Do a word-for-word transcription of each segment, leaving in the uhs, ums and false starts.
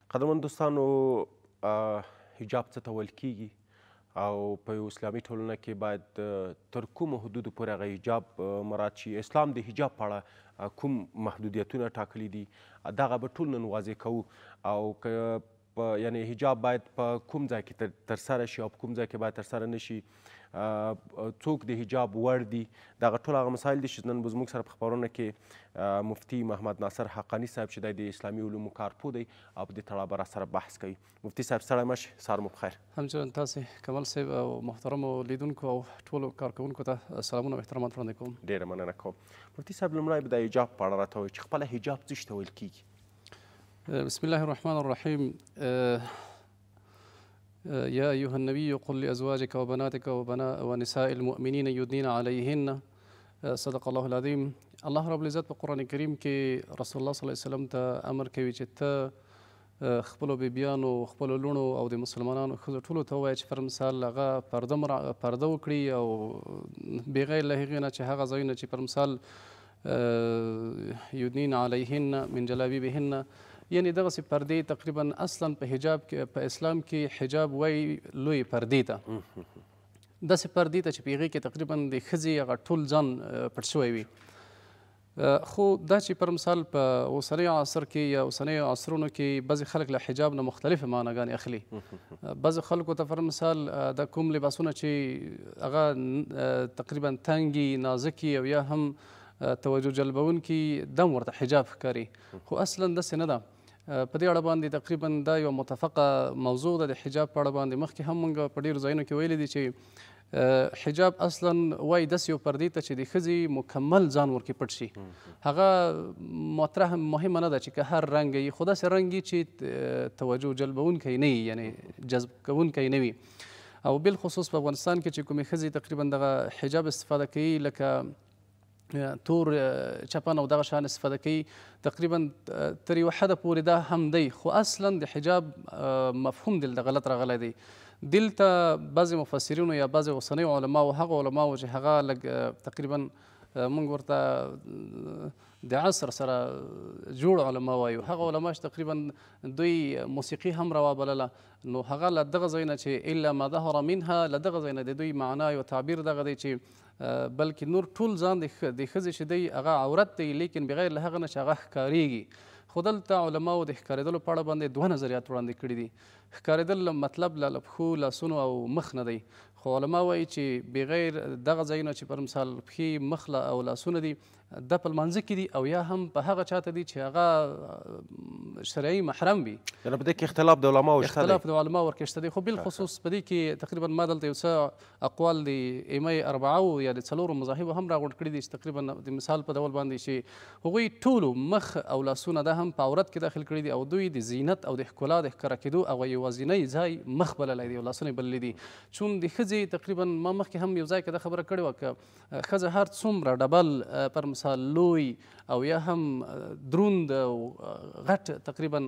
قدرمن دوستانو حجاب څه ته ویل کیږي او په یو اسلامي ټولنه کې باید تر کومو حدودو پورې هغه حجاب مراعات شي. اسلام د حجاب په اړه کوم محدودیتونه ټاکلي دي دغه به ټول نن واضح کوو او که یعنی حجاب باید په کوم ځای کې ترسره شي او په کوم ځای کې باید ترسره نه شي، څوک د حجاب وړ دي، دغه ټول هغه مسایل دي چې نن به زموږ سره په خپرونه کې مفتي محمد ناصر حقاني صاحب چې دی د اسلامي علومو کارپوه دی او په دې تړاو به راسره بحث کوي. مفتي صاحب ستړی مه شئ، سهار مو بخیر. همچنان تاسې کمال صاحب او محترمو لیدونکو او ټولو کارکوونکو ته سلامونه او احترامات وړاندې کوم. ډېره مننه کوم. مفتي صاحب لومړی به د حجاب په اړه راته ووایي چې خپله حجاب څه شي ته ویل کیږي؟ بسم الله الرحمن الرحيم. يا أيها النبي قل لأزواجك وبناتك وبناء ونساء المؤمنين يدنين عليهن. صدق الله العظيم. الله رب العزت په قرآن کریم کې رسول الله صلی الله علیه وسلم ته امر کوي چې ته خپلو بیبیانو خپلو لوڼو او د مسلمانانو ښځو ټولو ته ووایه چې پر مثال هغه پرده پرده وکړي او بغیر له هغې نه چې هغه ځایونه چې پر مثال یدنین علیهن من جلابیبهن، یعنی دغسې پردې تقریبا اصلا په حجاب کې په اسلام کې حجاب وایي لوی پردې ته، داسې پردې ته چې په هغې کې تقریبا د ښځې هغه ټول ځان پټ شوی وي. خو دا چې پر مثال په اوسني عصر کې یا اوسنیو عصرونو کې بعضې خلک له حجاب نه مختلفې معناګانې اخلي. بعضې خلکو ته پر مثال دا کوم لباسونه چې هغه تقریبا تنګي نازکي او یا هم توجه جلبونکي دم ورته حجاب ښکاري، خو اصلا داسې نه ده. په دې اړه باندې تقریبا دا یوه متفقه موضوع ده د حجاب په اړه باندې. مخکې هم موږ په ډېرو ځایونو کې ویلي دي چې حجاب اصلا وایي داسې یو پردې ته چې د ښځې مکمل ځان ورکې پټ شي. هغه مطرح مهمه نه ده چې که هر رنګ وي، خو داسې رنګ وي چې توجه جلبونکی نه وي، یعنې جذب کوونکی نه وي. او بالخصوص په افغانستان کې چې کومې ښځې تقریبا دغه حجاب استفاده کوي لکه تور چپن او دغه شان استفاده کوي، تقریبا تر یوه حده پورې دا هم دی، خو اصلا د حجاب مفهوم دلته غلط راغلی دی. دلته بعضې مفسرینو یا بعضې اوسنیو علماو هغه علماو چې هغه لږ تقریبا موږ ورته د عصر سره جوړ علما وایو، هغه علما چې تقریبا دوی موسیقي هم روابلله، نو هغه له دغه ځای نه چې الا ما ظهر منها، له دغه ځای نه د دوی معنا او تعبیر دغه دی چې بلکې نور ټول ځان د ښځې چې دی هغه عورت دی، لیکن بغیر له هغه نه چې هغه ښکارېږي. خو دلته علماو د ښکارېدلو په اړه باندې دوه نظریات وړاندې کړي دي. ښکارېدل مطلب له پښو لاسونو او مخ نه دی، خو علما وایي چې بغیر دغه ځایونه چې پر مثال پښې مخ او لاسونه دي دا په لمانځه کې دي او یا هم په هغه چاته دي چې هغه شرعي محرم وي. یعنې په دې کې اختلاف د علماو شته دی. اختلاف د علماو ورکې شته دی، خو بالخصوص په دې کې تقریبا ما دلته یو څه اقوال د ائمه اربعو یا د څلورو مذاهبو هم راغونډ کړي دي چې تقریبا د مثال په ډول باندې چې هغوی ټولو مخ او لاسونه دا هم په عورت کې داخل کړي دي او دوی د زینت او د ښکلا د ښکاره کېدو او یوازینی ځای مخ بللی دی او لاسونه یې بللی دي. چون د ښځې تقریبا ما مخکې هم یو ځای کې دا خبره کړې وه که ښځه هر څومره ډبل پر مثال لوی او یا هم دروند او غټ تقریبا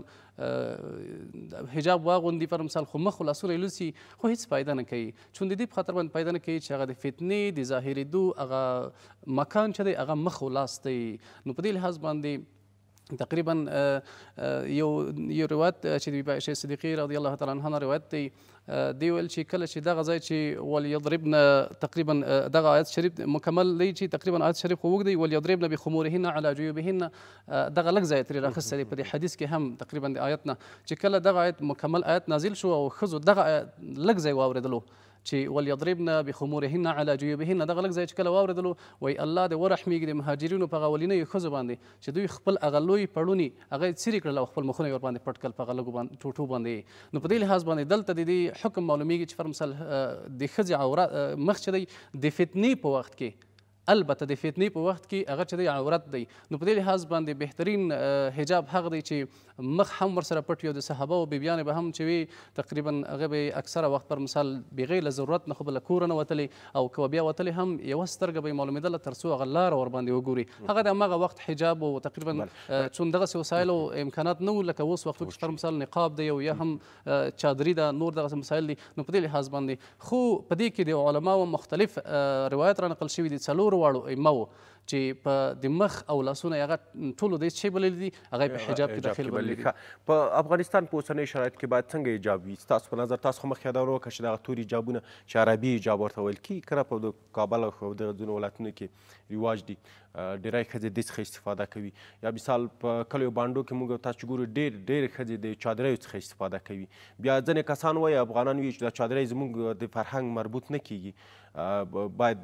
حجاب واغوندي پر مثال، خو مخ و لاسونه یې لوڅي، خو هېڅ فایده نه کوي. چون د دې په خاطر باندې فایده نه کوي چې هغه د فتنې د ظاهرېدو هغه مکان چې دی هغه مخ و لاس دی. نو په دې لحاظ باندې تقریبا یو یو روایت چې د عایشې صدیقې رضی الله تعالی عنها روایت دی، دی ویل چې کله چې دغه ځای چې وليضربن تقریبا دغه آیت شریف مکمل دی چې تقریبا آیت شریف خو اوږد دی، وليضربن بخمورهن على جیوبهن، دغه لږ ځای ترې راخیستی دی په دې حدیث کې هم تقریبا د آیت نه چې کله دغه آیت مکمل آیت نازل شو او ښځو دغه لږ ځای واورېدلو چې وليضربن بخمورهن على جیوبهن، دغه لږ ځای چې کله واورېدلو وایي الله دې ورحمېږي د مهاجرینو په هغه اولنیو ښځو باندې چې دوی خپل هغه لوی پړوني هغه یې څیرې کړل او خپل مخونه یې ورباندې پټ کړل په هغه لږو باندې ټوټو باندې. نو په دې لحاظ باندې دلته د دې حکم معلومیږي چې پر مثال د ښځې عورت مخ چې دی د فتنې په وخت کې، البته د فتنې په وخت کې هغه چې دی عورت دی، نو په دې لحاظ باندې بهترین حجاب هغه دی چې مخ هم ورسره پټ وي او د صحابه او بیبیانې به هم چې وي تقریبا هغه به اکثره وخت پر مثال بغیر له ضرورت نه خو به له کوره نه وتلې او که بیا وتلې هم یوه سترګه به یې معلومېدله تر څو هغه لاره ورباندې وګوري. هغه د هماغه وخت حجاب او تقریبا چون دغسې وسایل او امکانات نه وو لکه اوس وختو کې پر مثال نقاب دی او یا هم چادري ده، نور دغسې مسایل دي. نو په دې لحاظ باندې خو په دې کې د علماو مختلف روایت را نقل شوي دي څلورو واړو ائمو چې په د مخ او لاسونه یې هغه ټولو دی شی بللی دي هغه یې په حجاب کې داخل بللی دي. په افغانستان په اوسنۍ شرایط کې باید څنګه حجاب وي ستاسو په نظر؟ تاسو خو مخکې یادونه وکړه چې دغه تور حجابونه چې عربي حجاب ورته ویل کېږي که نه په د کابل او دغه ځینو ولایتونو کې رواج دي ډېری ښځې دې څخه استفاده کوي، یا مثال په کلیو بانډو کې موږ تاسو چې ګورو ډېر ډېرې ښځې د چادریو څخه استفاده کوي. بیا ځینې کسان وایي افغانان وایي چې دا چادرۍ زموږ د فرهنګ مربوط نه کېږي باید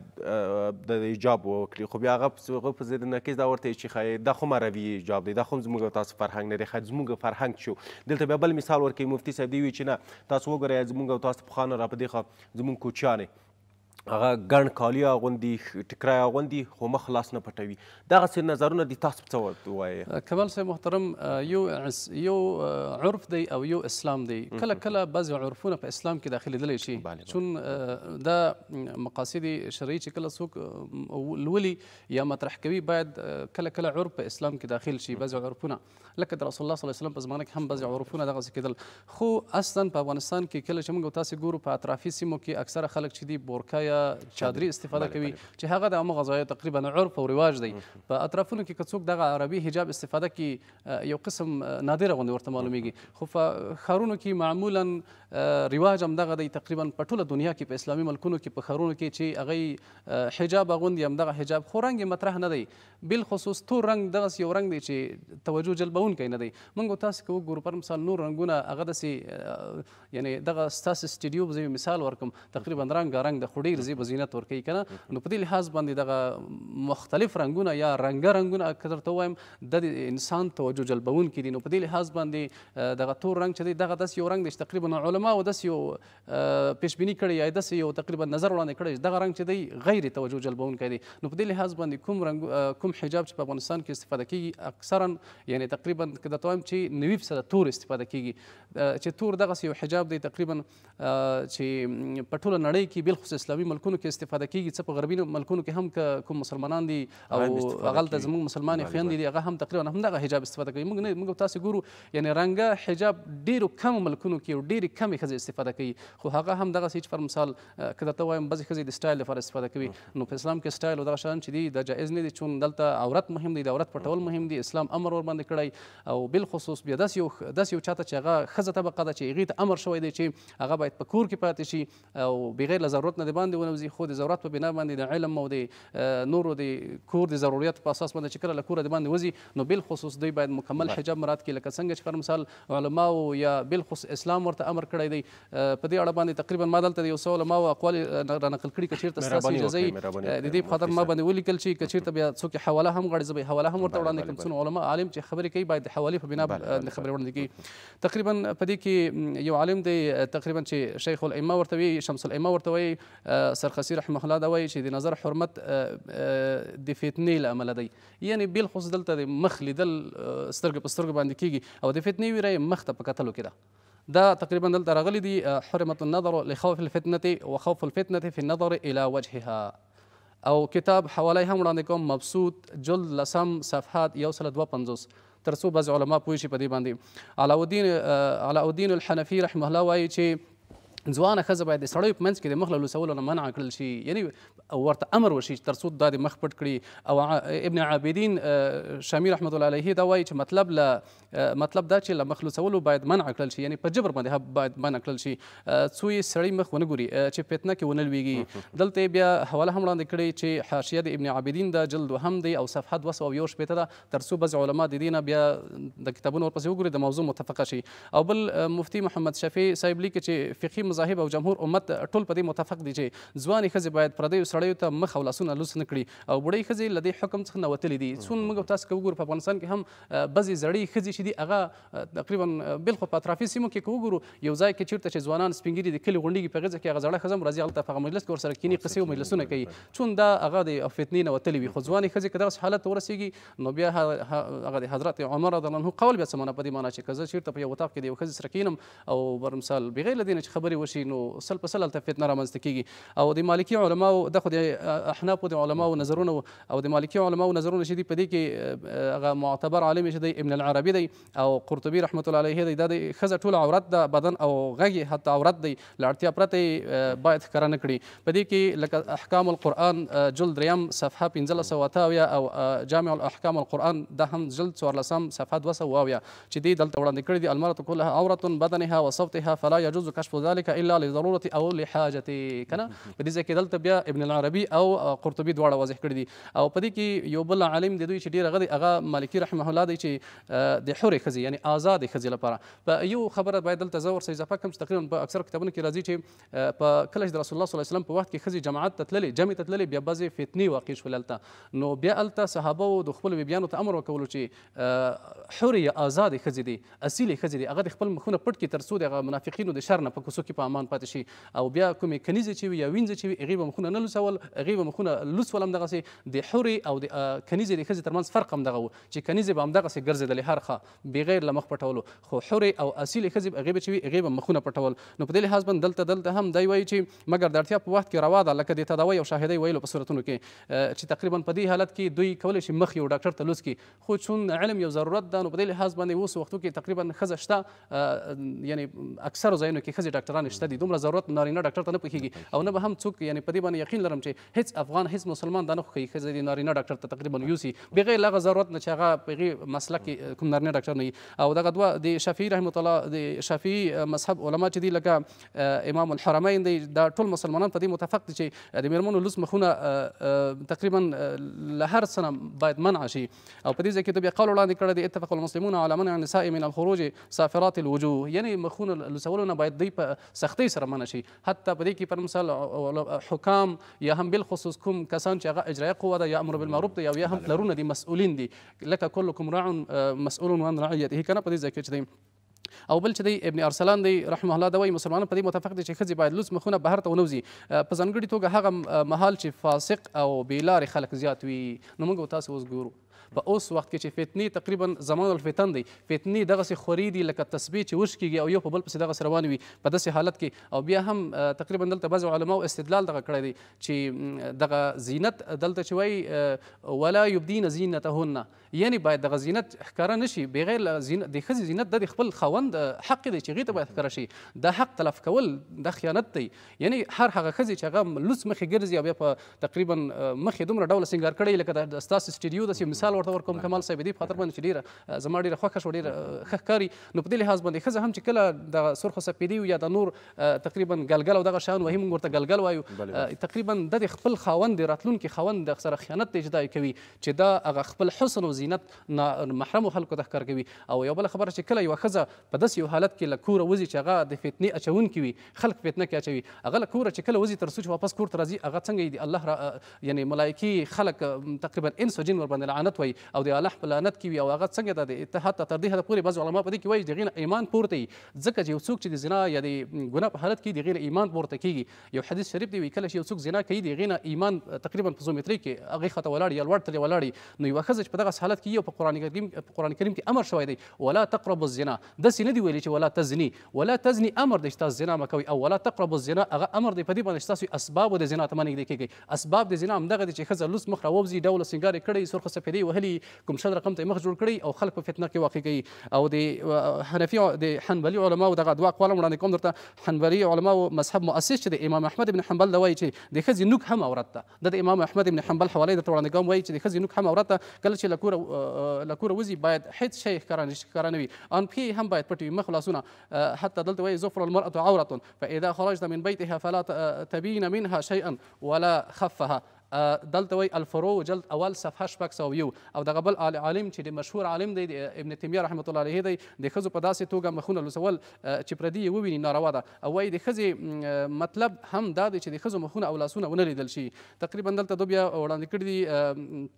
د حجاب وکړي، خو بیا هغه په ضد نقیض دا ورته چې دا خو عربي حجاب دی، دا خو زموږ او تاسو فرهنګ نه دی، زموږ فرهنګ شو. دلته بیا بل مثال ورکوي مفتي صاحب، دی وایي چې نه تاسو وګورئ زموږ او تاسو پخوا نه را په دې خوا زموږ کوچیانې هغه ګڼ کالي اغوندي ټکری اغوندي خو مخ لاس نه پټوي. دغسې نظرونه دي تاسو څه وایي؟ کمال صاحب محترم، یو یو عرف دی او یو اسلام دی. کله کله بعضې عرفونه په اسلام کې داخلېدلی شي چون دا مقاصد شرعي چې کله څوک لولي یا مطرح کوي باید کله کله عرف په اسلام کې داخل شي. بعضې عرفونه لکه د رسول الله صلی الله علیه وسلم په زمانه کې هم بعضې عرفونه دغسې کېدل، خو اصلا په افغانستان کې کله چې موږ تاسې ګورو په اطرافي سیمو کې اکثره خلک چې دي بورکا یا چادري استفاده کوي چې هغه د همغه ځایه تقریبا عرف او رواج دی. په اطرافونو کې که څوک دغه عربي حجاب استفاده کوي یو قسم نادره غوندې ورته معلومیږي، خو په ښارونو کې معمولا رواج همدغه دی تقریبا په ټوله دنیا کې په اسلامي ملکونو کې په ښارونو کې چې هغوی حجاب اغوندي همدغه حجاب، خو رنګ یې مطرح نه دی. بالخصوص تور رنګ دغسې یو رنګ دی چې توجه جلبونکی نه دی. موږ تاسو که وګورو پر مثال نور رنګونه هغه داسې یعنې دغه ستاسو سټډیو به زه مثال ورکړم تقریبا رنګارنګ د خو ډېر زیبه زینت ورکوي که نه، نو په دې لحاظ باندې دغه مختلف رنګونه یا رنګه رنګونه که درته ووایم د انسان توجه جلبونکي دي. نو په دې لحاظ باندې دغه تور رنګ چې دی دغه داسې یو رنګ دی چې تقریبا علماو داسې یو پیشبیني کړی یا داسې یو تقریبا نظر وړاندې کړی چې دغه رنګ چې دی غیر توجه جلبونکی دی. نو په دې لحاظ باندې کوم رنګ کوم حجاب چې په افغانستان کې استفاده کېږي اکثرا یعنې تقریبا که درته وایم چې نوي فیصده تور استفاده کېږي، چې تور دغسې یو حجاب دی تقریبا چې په ټوله نړۍ کې بالخصوص اسلامي ملکونو کې استفاده کېږي. څه په غربي ملکونو کې هم که کوم مسلمانان دي او هغلته زموږ مسلمانې خویندې دي هغه هم تقریبا همدغه حجاب استفاده کوي. موږ نه موږ تاسې ګورو یعنې رنګه حجاب ډېرو کمو ملکونو کې او ډېرې کمې ښځې استفاده کوي، خو هغه هم دغسې چې پر مثال که درته وایم بعضې ښځې د سټایل لپاره استفاده کوي. نو په اسلام کې سټایل او دغه شیان چې دي دا جایز نه دي چون دلته عورت مهم دی، د عورت پټول مهم دی، اسلام امر ورباندې کړی او بالخصوص بیا داسې یو داسې یو چاته چې هغه ښځه طبقه ده چې هغې ته امر شوی دی چې هغه باید په کور کې پاتې شي او بغیر له ضرورت نه د باندې ونوځي، خو د ضرورت په بنا باندې د علم او د نورو د کور د ضرورت په اساس باندې چې کله له کوره د باندې وځي نو بالخصوص دوی باید مکمل حجاب مراعات کړي. لکه څنګه چې پر مثال علماو یا بالخصوص اسلام ورته امر کړی دی. په دې اړه باندې تقریبا ما دلته د یو څو علماو اقوال رانقل کړي، که چېرته ستاسې اجازه وي د دې په خاطر ما باندې ولیکل شي، که چېرته بیا څوک یې حواله هم غواړي زه به یې حواله هم ورته وړاندې کړم. څونه علما عالم چې خبرې کوي باید د حوالې په بنا باندې خبرې وړاندې کوي. تقریبا په دې کې یو عالم دی تقریبا چې شیخ الائمه ورته وایي، شمس الائمه ورته وایي، سرخسی رحمه الله دا وایي چې د نظر حرمت د فتنې له امله دی. یعنې بالخصوص دلته د مخ لیدل سترګې په سترګو باندې کېږي او د فتنې ویره یې مخ ته په کتلو کې ده. دا تقریبا دلته راغلی دي حرمت النظر لخوف الفتنة وخوف الفتنة في النظر إلى وجهها. او کتاب حواله هم وړاندې کوم، مبسوط جلد لسم صفحات یو سل دوه پنځوس تر څو بعضې علما پوه شي په دې باندې. علاؤالدین علاؤالدین الحنفي رحمه الله وایي چې ځوانه ښځه باید د سړیو په منځ کې د مخ له لوڅولو نه منع کړل شي، یعنې ورته امر وشي تر څو دا د مخ پټ کړي. او ابن عابدین شامي رحمت الله علیه دا وایي چې مطلب له مطلب دا چې له مخ لوڅولو باید منع کړل شي، یعنې په جبر باندې باید منع کړل شي څو یې سړی مخ ونه ګوري چې فتنه کې ونه لویږي. دلته بیا حواله هم وړاندې کړې چې حاشیه د ابن عابدین دا جلد دوهم دی او صفحه دوه سوه یو شپېته ده، تر څو بعضې علما د دې نه بیا د کتابونو ورپسې وګوري د موضوع متفقه شي. او بل مفتي محمد شفیع صاحب لیکي چې فقهي مذاهب او جمهور امت ټول په دې متفق دي چې ځوانې ښځې باید پردیو سړیو ته مخ او لاسونه لوڅ نه کړي او بوډۍ ښځې له دې حکم څخه نوتلي دي. څون موږ تاسو که وګورو په افغانستان کې هم بعضې زړې ښځې چې دي هغه تقریبا بالخو په اطرافي سیمو کې که وګورو یو ځای کې چېرته چې ځوانان سپین ږیري د کلي غونډېږي په غېږه کې هغه زړه ښځه هم راځي هلته په هغه مجلس کې ورسره کښېني قصې او مجلسونه کوي، چون دا هغه د فتنې نه وتلي وي. خو ځوانې ښځې که دغسې حالت ته ورسېږي نو بیا هغه د حضرت عمر رضی الله عنه قول بیا څه معنا په دې معنا چې که زه چېرته په یو اتاق کې د یو ښځې سره کښېنم او بر مثال بغیر له دې نه چې خبرې وشي نو سل په سل هلته فتنه رامنځته کېږي. او د مالکي علماو دا خو د احنافو د علماو نظرونه او د مالکي علماو نظرونه چې دي په دې کې هغه معتبر عالم چې دی ابن العربي دی او قرطبي رحمة الله علیه دی. دا د ښځه ټوله عورت ده، بدن او غږ یې حتی عورت دی، له اړتیا پرته باید ښکاره نه کړي. په دې کې لکه احکام القرآن جلد دریم صفحه پنځلس سوه اته اویا او جامع الاحکام القرآن دا هم جلد څوارلسم صفحه دوه سوه اویا چې دی دلته وړاندې کړي دي المرأة كلها عورة بدنها وصوتها فلا يجوز كشف ذلك الا لضرورة او لحاجة. کنه په دې ځای کې دلته بیا ابن العربي او قرطبي دواړه واضح کړي دي. او په دې کې یو بل عالم د دوی چې ډېر هغه دی هغه مالکي رحمه الله دی چې د حورې ښځې یعنې آزادې ښځې لپاره په یو خبره باید دلته زه ورسره اضافه کړم چې تقریبا په اکثرو کتابونو کې راځي چې په کله چې د رسول الله صلی الله علیه وسلم په وخت کې ښځې جماعت ته تللې جمع ته تللې بیا بعضې فتنې واقع شولې هلته. نو بیا هلته صحابو د خپلو بیبیانو ته امر وکولو چې حورې یا آزادې ښځې دي، اصیلې ښځې دي، هغه د خپل مخونه پټ کړي تر څو د هغه منافقینو د شر نه په کوڅو کې په امان پاتې شي. او بیا کومې کنیزې چې وي یا وینځې چې وي هغې به مخونه نه لوڅول، هغې به مخونه لوڅ ول همدغسې. د حورې او د کنیزې د ښځې ترمنځ فرق همدغه و چې کنیزې به همدغسې ګرځېدلې هر خوا بغیر له مخ پټولو، خو حورې او اصیلې ښځې هغې به چې وي هغې به مخونه پټول. نو په دې لحاظ باندې دلته دلته هم دی وایي چې مګر د اړتیا په وخت کې روا ده لکه د تداوۍ او شاهدۍ ویلو په صورتونو کې چې تقریبا په دې حالت کې دوی کولی شي مخ یو ډاکټر ته لوڅ کړي. خو چون علم یو ضرورت ده نو په دې لحاظ باندې اوس وختو کې تقریبا ښځه شته، یعنې اکثرو ځایونو کې ښځې ډاکټران شته دي، دومره ضرورت نارینه ډاکټر ته نه پېښېږي. او نه به هم څوک یعنې په دې باندې یقین لرم چې هېڅ افغان هېڅ مسلمان دا نه خوښوي ښځه د نارینه ډاکټر ته تقریبا یوسي بغیر له هغه ضرورت نه چې هغه په هغې مسلک کې کوم نارینه ډاکټر نه وي. او دغه دوه د شافعي رحمة الله د شافعي مذهب علما چې دي لکه امام الحرمین دی دا ټول مسلمانان په دې متفق دي چې د مېرمنو لوڅ مخونه تقریبا له هر څه نه باید منع شي. او په دې ځای کې د بیا قول وړاندې کړی دی اتفق المسلمون على منع النساء من الخروج صافرات الوجوه، یعنې مخونه لوڅولو نه باید دوی په سختۍ سره منع شي. حتی په دې کې پر مثال حکام یا هم بالخصوص کوم کسان چې هغه اجرایه قوه ده یا امر بالمعروف دی او یا هم پلرونه دي مسؤلین دي لکه کلکم راع مسؤول عن رعیته. کنه په دې ځای کې چې دی او بل چې دی ابن ارسلان دی رحمه الله دا وایي مسلمانان په دې متفق دي چې ښځې باید لوڅ مخونه بهر ته ونوځي، په ځانګړې توګه هغه مهال چې فاسق او بېلارې خلک زیات وي. نو موږ تاسو اوس ګورو په اوس وخت کې چې فتنې تقریبا زمان الفتن دی، فتنې دغسې خوري دي لکه تسبیح چې وشکېږي او یو په بل پسې دغسې روانې وي په داسې حالت کې. او بیا هم تقریبا دلته بعضو علماو استدلال دغه کړی دی چې دغه زینت دلته چې وایي ولا یبدین زینتهن، یعنې باید دغه زینت ښکاره نه شي بغیر له زینت د ښځې زینت د خپل خاوند حق دی چې هغې ته باید ښکاره شي. دا حق تلف کول دا خیانت دی. یعنې هر هغه ښځې چې هغه لوڅ مخې ګرځي او بیا په تقریبا مخې دومره ډوله سینګار کړی لکه د ستاسو سټډیو داسې مثال ورته ورکوم کمال صاحب دې په خاطر باندې چې ډېره زما ډېره خوښه شوه، ډېره ښه ښکاري. نو په دې لحاظ باندې ښځه هم چې کله دغه سرخ و سپېدې یا د نور تقریبا ګلګل او دغه شیان وایي موږ ورته ګلګل وایو، تقریبا د د خپل خاوند د راتلونکي خاوند د سره خیانت دی چې دا کوي چې دا هغه خپل حسن او زینت محرمو خلکو ته ښکار کوي. او یو بله خبره چې کله یوه ښځه په داسې یو حالت کې له کوره وځي چې هغه د فتنې اچونکي وي، خلک فتنه کې اچوي، هغه له کوره چې کله وځي تر څو چې واپس کور ته راځي هغه څنګه د الله را یعنې ملایکي خلک تقریبا انس و جن ورباندې لعنت وایي او د الله په لعنت کې وي. او هغه څنګه د اتحاد تر دې حده پورې بعض علما په دې کې وایي د هغې نه ایمان پورته وي، ځکه چې یو څوک چې د زنا یا د ګناه په حالت کې د هغې نه ایمان پورته کېږي. یو حدیث شریف دی وایي کله چې یو څوک زنا کوي د هغې نه ایمان تقریبا په زومترۍ کې هغې خواته ولاړ یا لوړ ترې ولاړ. نو یوه ښځه چې په دغسې حالت کې یو په قرآن کریم په قرآن کریم کې امر شوی دی ولا تقربوا الزنا، داسې نه دي ویلي چې ولا تزني، ولا تزني امر دی چې تاسو زنا مه کوئ، او ولا تقربوا الزنا هغه امر دی په دې باندې چې تاسو اسبابو د زنا ته مه نږدې کېږئ. اسباب د زنا همدغه دي چې ښځه لوڅ مخ راووځي، ډوله سینګار یې کړی، سرخ سپېدې وهلي، کوم شل رقم ته یې مخ جوړ کړی او خلک په فتنه کې واقع کوي. او د حنفي د حنبلي علماو دغه دوه اقوال هم وړاندې کوم درته. حنبلي علماو مذهب مؤسس چې د امام احمد بن حنبل دا وایي چې د ښځې نوک هم عورت ده. د د امام احمد بن حنبل حواله درته وړاندې کوم، وایي چې د ښځې نوک هم عورت ده. کله چې له کوره له کوره وځي باید هېڅ شی ښکاره نه وي، ان پښې هم باید پټې وي، مخ لاسونه. حتی دلته وایي ظفر المرأة عورة فإذا خرجت من بيتها فلا تبين منها شيئا ولا خفها. دلته وایي الفرو جلد اول صفحه شپږ سوه یو. او دغه بل عالم چې د مشهور عالم دی ابن تیمیه رحمة الله علیه دی د ښځو په داسې توګه مخونه لوڅول چې پردي یې وویني ناروا ده. او وایي د ښځې مطلب هم دا دی چې د ښځو مخونه او لاسونه ونه لیدل شي. تقریبا دلته دو بیا وړاندې کړي دي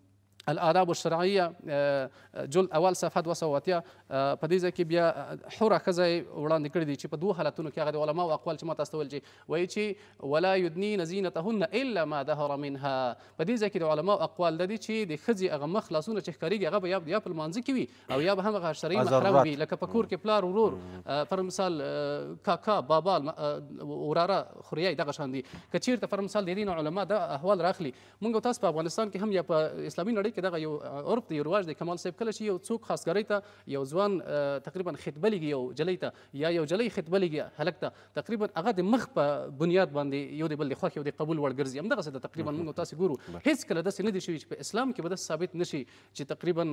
الآداب الشرعیه جلد اول صفحه دوه سوه اتیا په دې ځای کې بیا حوره ښځه یې وړاندې کړي دي چې په دوه حالتونو کې هغه د علماو اقوال چې ما تاسو ته ویل چې وایي چې ولا یدنین زینتهن الا ما ظهر منها. په دې ځای کې د علماو اقوال د دي چې د ښځې هغه مخ لاسونه چې ښکارېږي هغه به یا په لمانځه کې وي او یا به هم هغه شرعي محرم وي، لکه په کور کې پلار ورور پر مثال کاکا بابا وراره خوریی دغه شان دي. که چېرته پر مثال د دې نه علما دا احوال راخلي، موږ تاسو په افغانستان کې هم یا په اسلامي نړۍ کې دغه یو عرف دی، یو رواج دی. کمال صاحب کله چې یو څوک خاصګرۍ ته یو ځوان تقریبا خطبه لګي یو جلۍ ته یا یو جلۍ خطبه لګي هلک ته، تقریبا هغه د مخ په بنیاد باندې یو د بل د خوښ یو د قبول وړ ګرځي. همدغسې ده تقریبا موږ تاسې ګورو. هېڅ کله داسې نه دي شوي چې په اسلام کې به داسې ثابت نه شي چې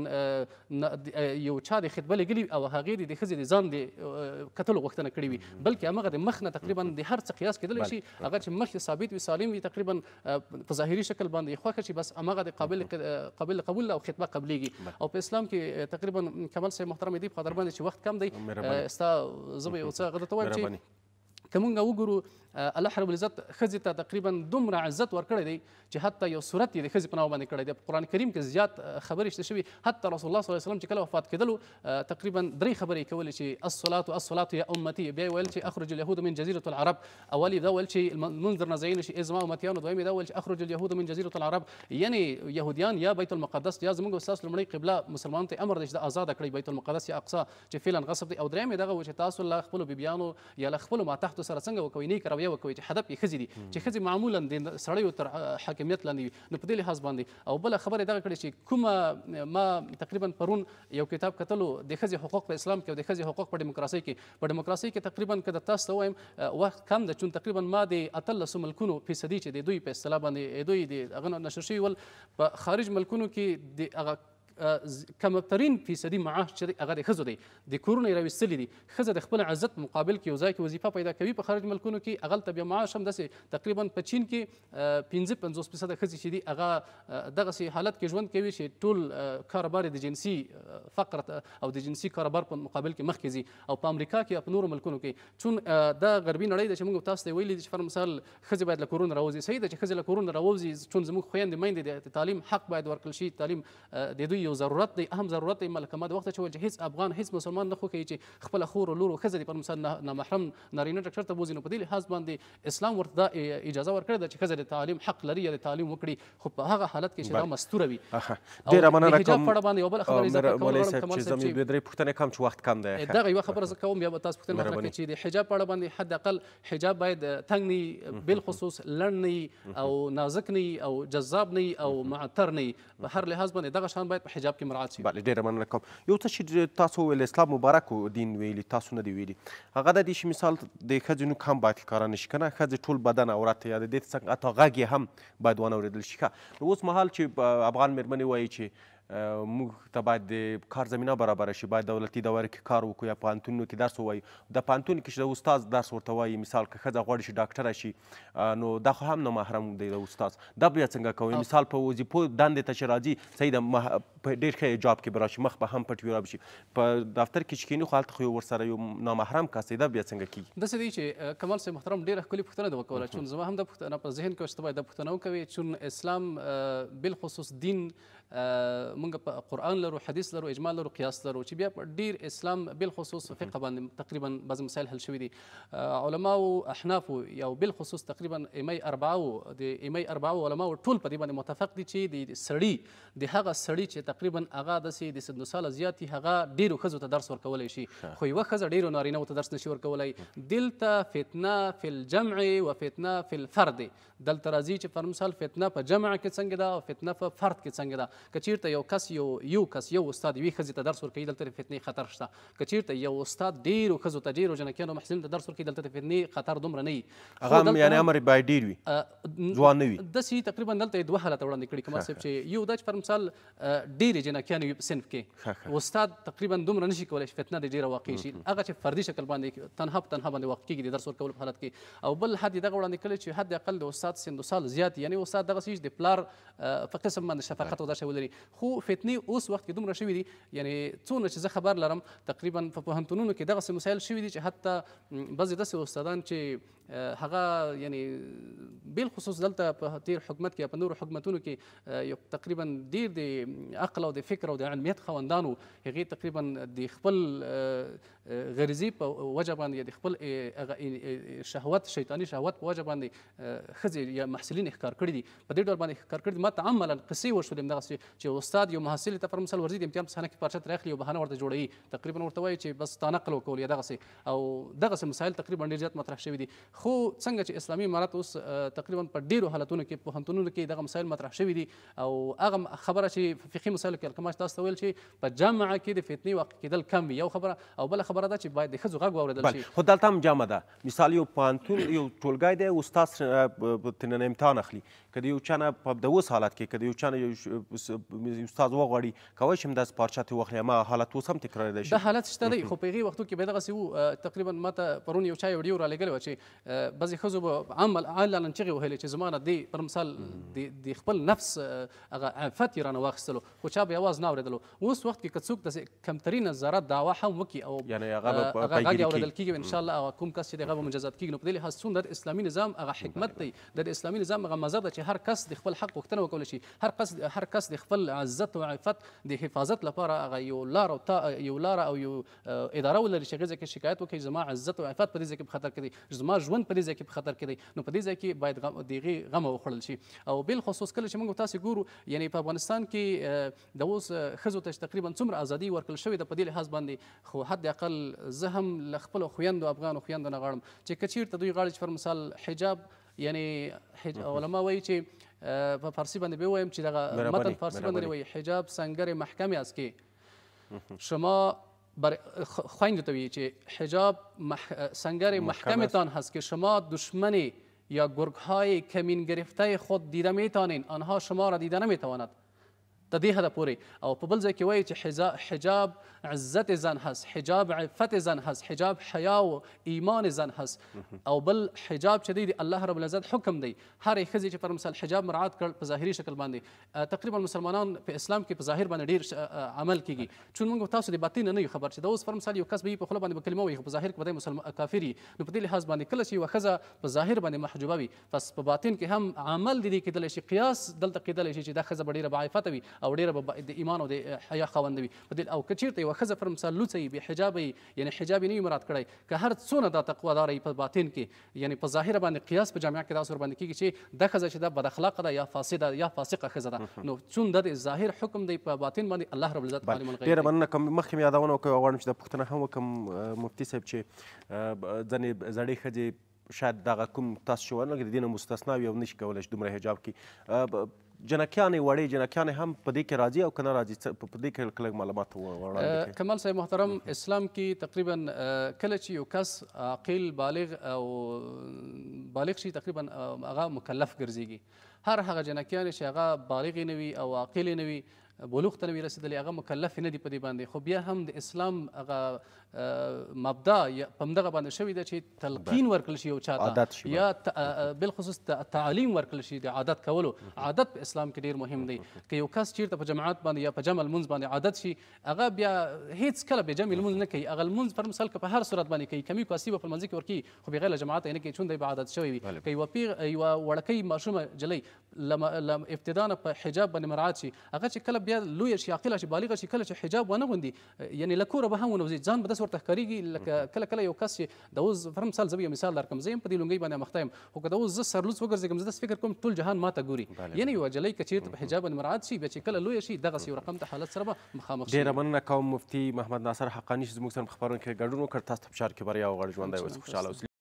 تقریبا یو چا د خطبه لګلي او هغې د ښځې د ځان د کتلو غوښتنه کړې وي، بلکې همغه د مخ نه تقریبا د هر څه قیاس کېدلی شي. هغه چې مخ یې ثابت وي، سالم وي، تقریبا په ظاهري شکل باندې یې خوښه شي، بس همغه د قابل قابل قبول او خطبه قبلېږي. او په اسلام کې تقریبا کمال صاحب محترم دې په خاطر باندې چې وخت کم دی ستا زه به یو څه هغه درته وایم چې که مونږ وګورو الله رب العزت ښځې ته تقریبا دومره عزت ورکړی دی چې حتی یو صورت یې د ښځې په نامه باندې کړی دی. په قرآن کریم کې زیات خبرې شته شوي، حتی رسول الله صلی الله علیه وسلم چې کله وفات کېدلو تقریبا درې خبرې یې کولې چې الصلاة الصلاة یا امتي، بیا یې ویل چې اخرج اليهود من جزیرة العرب، اول یې دا ویل چې منذر نه ځایونه شي ای زما امتیانو، دویم یې دا ویل چې اخرج اليهود من جزیرة العرب، یعنې یهودیان یا بیت المقدس یا زموږ ستاسو لومړۍ قبله مسلمانانو ته امر دی چې دا ازاده کړئ بیت المقدس یا اقصی چې فعلا غصب دی. او دریم یې دغه و چې تاسو له خپلو بیبیانو یا له خپلو ماتحتو سره څنګه وکوئ، نیک رویه وکوئ، چې هدف یې ښځې دي، چې ښځې معمولا د سړیو تر حاکمیت لاندې وي. نو په دې لحاظ باندې او بله خبره یې دغه کړې چې کومه ما تقریبا پرون یو کتاب کتلو د ښځې حقوق په اسلام کې او د ښځې حقوق په ډیموکراسۍ کې. په ډیموکراسۍ کې تقریبا که د تاسو ته ووایم وخت کم ده، چون تقریبا ما د اتلسو ملکونو فیصدي چې د دوی په اصطلاح باندې دوی د هغه نه نشر شوي ول په خارج ملکونو کې د هغه کمترین فیصدي معاش چې هغه د ښځو دی، د کورونو یې راویستلي دي. ښځه د خپل عزت مقابل کې یو ځای کې وظیفه پیدا کوي په خارج ملکونو کې، هغلته بیا معاش هم داسې تقریبا په چین کې پنځه پنځوس فیصده ښځې چې دي هغه دغسې حالت کې ژوند کوي چې ټول کاروبار د جنسي فقر او د جنسي کاروبار په مقابل کې مخکې ځي. او په امریکا کې او په نورو ملکونو کې چون دا غربي نړۍ ده چې موږ تاسو ته ویلي دي چې پر مثال ښځې باید له کورونو راوځي. صحیح ده چې ښځې له کورونو راوځي، چون زموږ خویندې میندې د تعلیم حق باید ورکړل شي. تعلیم د دوی یو ضرورت دی، اهم ضرورت دی. ملکه ما د وخته چې ویل چې هېڅ افغان هېڅ مسلمان نه خوښوي چې خپله خور او لور او ښځه دې پر مثال نامحرم نارینه ډاکټر ته بوځي. نو په دې لحاظ باندې اسلام ورته دا اجازه ورکړې ده چې ښځه د تعلیم حق لري یا د تعلیم وکړي، خو په هغه حالت کې چې دا مستوره وي. ډېره مننه کوم حجاب په اړه باندې یو بله خبره اضافه کول غواړم کمال صاحب چې دوې درې پوښتنې کوم چې وخت کم دی. دغه یوه خبره زه کوم، بیا به تاسو پوښتنه مطرح کړئ چې د حجاب په اړه باندې حد اقل حجاب باید تنګ نه وي، بالخصوص لنډ نه وي او نازک نه وي او جذاب نه وي او معطر نه وي. په هر لحاظ باندې دغه شان باید په حجاب کې مراعات شي. بله ډېره مننه کوم. یو څه چې تاسو وویل اسلام مبارک دین ویلي، تاسو نه دی ویلي، هغه دا دی چې مثال د ښځې نوک هم باید ښکاره نه شي که نه، ښځې ټول بدن عورت یا د دې څنګه حتی غږ یې هم باید ونه اورېدل شي. ښه، اوس مهال چې افغان مېرمنې وایي چې موږ ته باید د کار زمینه برابره شي، باید دولتي دورې کې کار وکړو یا پوهنتونونو کې درس ووایو. د پوهنتون کې چې د استاد درس ورته وایي، مثال که ښځه غواړي چې ډاکټره شي نو دا خو هم نامحرم دی د استاد. دا بیا څنګه کوئ؟ مثال په وظیفو دندې ته چې راځي، صحیح ده په ډېر ښه حجاب کې به راشي، مخ به هم پټ وي راشي، په دفتر کې چې کښېني خو هلته خو یو ورسره یو نامحرم کس دی. دا بیا څنګه کېږي؟ داسې دی چې کمال صاحب محترم ډېره ښکلې پوښتنه ده وکوله، چون زما هم دا پوښتنه په ذهن کې وه چې ته باید دا پوښتنه وکوې. چون اسلام بالخصوص دین مونږ په قرآن لرو، حدیث لرو، اجماع لرو، قیاس لرو، چې بیا په ډېر اسلام بالخصوص فقه باندې تقریبا بعضې مسایل حل شوي دي. علماو احنافو یا بالخصوص تقریبا ایمه اربعو د ایمه اربعو علماو ټول په دې باندې متفق دي چې د سړي د هغه سړي چې تقریبا هغه داسې د سن ساله زیات وي هغه ډېرو ښځو ته درس ورکولی شي، خو یوه ښځه ډېرو نارینهو ته درس نشي ورکولی. دلته فتنه فی الجمع و فتنه فی الفرد، دلته راځي چې پر مثال فتنه په جمع کې څنګه ده او فتنه په فرد کې څنګه ده. که چېرته یو کس یو یو کس یو استاد یوې ښځې ته درس ورکوي، دلته د فتنې خطر شته. که چېرته یو استاد ډېرو ښځو ته ډېرو جنکیانو محصلینو ته درس ورکوي، دلته د فتنې خطر دومره نه وي. هغه هم یعنې امر باید ډېر وي، ځوان نه وي. داسې تقریبا دلته یې دوه حالته وړاندې کړي کمال صاحب، چې یو دا چې پر مثال ډېرې جنکیانې وي په صنف کې، استاد تقریبا دومره نشي کولی چې فتنه دې ډېره واقع شي، هغه چې فردي شکل باندې تنها په تنها باندې واقع کېږي د درس ورکولو په حالت کې. او بل حد یې دغه وړاندې کړی چې حد اقل د استاد سن سال زیات، یعنې استاد دغسې چې د پلار په قسم باندې شفقت او دا شی ولري. خو فتنې اوس وخت کې دومره شوي دي، یعنې څونه چې زه خبر لرم تقریبا په پوهنتونونو کې دغسې مسایل شوي دي چې حتی بعضې داسې استادان چې هغه یعنی بالخصوص دلته په تیر حکومت کې یا په نورو حکومتونو کې یو تقریبا ډېر د عقل او د فکر او د علمیت خاوندانو هغې تقریبا د خپل غریزي په وجه باندې د خپل شهوت شیطاني شهوت په وجه باندې ښځې یا محصلین ښکار کړي دي په دې ډول باندې ښکار کړي دي. ما ته عملا قصې وشولې همدغسې چې استاد یو محصل ته پر مثال ورځي د امتحان په صحنه کې پارچه ترې اخلي یو بهانه ورته جوړوي تقریبا ورته وایي چې بس تا نقل وکول یا دغسې او دغسې مسایل تقریبا ډېر زیات مطرح شوي دي. خو څنګه چې اسلامي امارات اوس تقریبا په ډېرو حالتونو کې پوهنتونونو کې دغه مسایل مطرح شوي دي او هغه خبره چې فقهي مسایلو کې الکماش تاسو ته ویل چې په جمعه کې د فتنې واقع کېدل کم وي یو خبره او بله خبره ده چې باید د ښځو غږ واورېدل شي. خو دلته هم جمع ده مثال یو پوهنتون یو ټولګی دی استاد ترېنه امتحان اخلي که د یو چا نه په د اوس حالت کې که د یو چا نه یو استاد وغواړي کولی شي همداسې پارچه ترې واخلي هماغه حالت اوس هم تکرارېدی شي. دا حالت شته دی خو په هغې وختو کې به دغسې وو تقریبا ما ته پرون یو چا یو ویډیو رالیږلې وه چې بعضې ښځو به عمل علنا چغې وهلې چې زما نه دې پر مثال د خپل نفس هغه عفت یې رانه واخیستلو خو چا به یې اواز نه اورېدلو. اوس وخت کې که څوک داسې کمترینه ذره دعوه هم وکړي او هغه غږ یې اورېدل کېږي انشاءالله هغه کوم کس چې دی هغه به مجازات کېږي. نو په دې لحاظ څومره د اسلامي نظام هغه حکمت دی د اسلامي نظام هغه مزه ده چې هر کس د خپل حق غوښتنه وکولی شي هر کس هر کس د خپل عزت او عفت د حفاظت لپاره هغه یو لار او یو لاره او یو اداره ولري چې هغې ځای کې شکایت وکړي زما عزت او عفت په دې ځای کې په خطر کې دی زما ژوند په دې ځای کې په خطر کې دی. نو په دې ځای کې باید د هغې غمه وخوړل شي او بالخصوص کله چې موږ تاسې ګورو یعنې په افغانستان کې د اوس ښځو ته تقریبا څومره ازادي ورکړل شوې ده په دې لحاظ باندې خو حد اقل زه هم له خپلو خویندو افغانو خویندو نه غواړم چې که چېرته دوی غواړي چې پر مثال حجاب یعنی علما وایي چې په فارسی باندې به ووایم چې دغه متن فارسی باندې وایي حجاب سنگر محکمی است که شما بر خویندو ته وایي چې حجاب مح... سنگر محکمتان هست که شما دشمن یا گرگهای کمین گرفته خود دیده میتانین آنها شما را دیده نمیتواند تا دې حده پورې او په بل ځای کې وایي چې حجاب عزت زن هست حجاب عفت زن هست حجاب حیا و ایمان زن هست او بل حجاب چې دی د الله رب العزت حکم دی هرې ښځې چې پر مثال حجاب مراعات کړ په ظاهري شکل باندې تقریبا مسلمانان په اسلام کې په ظاهر باندې ډېر عمل کېږي چون موږ تاسو د باطن نه یو خبر چې د اوس پر مثال یو کس به په خوله باندې به کلمه وایي خو په ظاهر کې به دی مسلمان کافر وي. نو په دې لحاظ باندې کله چې یوه ښځه په ظاهر باندې محجوبه وي پس په باطن کې هم عمل د دې کېدلی شي قیاس دلته کېدلی شي چې دا ښځه به ډېره باعفته وي او ډېره به د ایمان او د حیا خاونده وي. او که چېرته یوه ښځه پر مثال لوڅه وي بې حجابه وي یعنې حجاب یې نه وي مراعات کړی که هر څونه دا تقواداره وي په باطن کې یعنې په ظاهره باندې قیاس په جامعه کې داسې ورباندې کېږي چې دا ښځه چې دا بد اخلاقه ده یا فاسده یا فاسقه ښځه ده. نو چون دا د ظاهر حکم دی په باطن باندې الله رب العزت عالم الغیب. ډېره مننه کوم مخکې مې یادونه وکړه غواړم چې دا پوښتنه هم وکړم مفتي صاحب چې ځینې زړې ښځې شاید دغه کوم تاسو چې ونه د دې نه مستثنا وي او نشي کولی چې دومره حجاب کړي جنکیانې وړې جنکیانې هم په دې کې راځي او که نه راځي په دې کې کلک معلومات وړاندې کړي. کمال صاحب محترم اسلام کې تقریبا کله چې یو کس عاقل بالغ او بالغ شي تقریبا هغه مکلف ګرځېږي. هر هغه جنکیانې چې هغه بالغې نه وي او عاقلې نه وي بلوغ ته نه وي رسېدلی هغه مکلف نه دي په دې باندې خو بیا هم د اسلام هغه مبدا په همدغه باندې شوې ده چې تلقین ورکړل شي یو چاته یا بالخصوص تعلیم ورکړل شي د عادت کولو. عادت په اسلام کې ډېر مهم دی. که یو کس چېرته په جماعت باندې یا په جمع لمونځ باندې عادت شي هغه بیا هېڅ کله بې جمع لمونځ نه کوي هغه لمونځ پر مثال که په هر صورت باندې کوي کمي کاسي به په لمانځه کې ورکوي خو بغیر له جماعته یې نه کوي چون دی به عادت شوی وي. که یوه پیغ یوه وړکۍ ماشومه جلۍ له ابتدا نه په حجاب باندې مراعات شي هغه چې کله بیا لویه شي عاقله شي بالغه شي کله چې حجاب ونه غوندي یعنې له کوره به هم ونوځي ځان به داسې ورته ښکارېږي لکه کله کله یو کس چې د اوس پر مثال زه به یو مثال درکړم زه یم په دې لونګۍ باندې مخته یم خو که د اوس زه سرلوڅ وګرځېږم زه داسې فکر کوم ټول جهان ما ته ګوري. یعنې یوه جلۍ که چېرته په حجاب باندې مراعات شي بیا چې کله لویه شي دغسې یو رقم ته حالت سره به مخامخ شي. ډېره مننه کوم مفتي محمد ناصر حقاني چې زموږ سره په خپرونه کې ګډون وکړ. تاسو ته په ښار کې بریا او غړ ژوندی اوسئ خوشحاله اوسئ.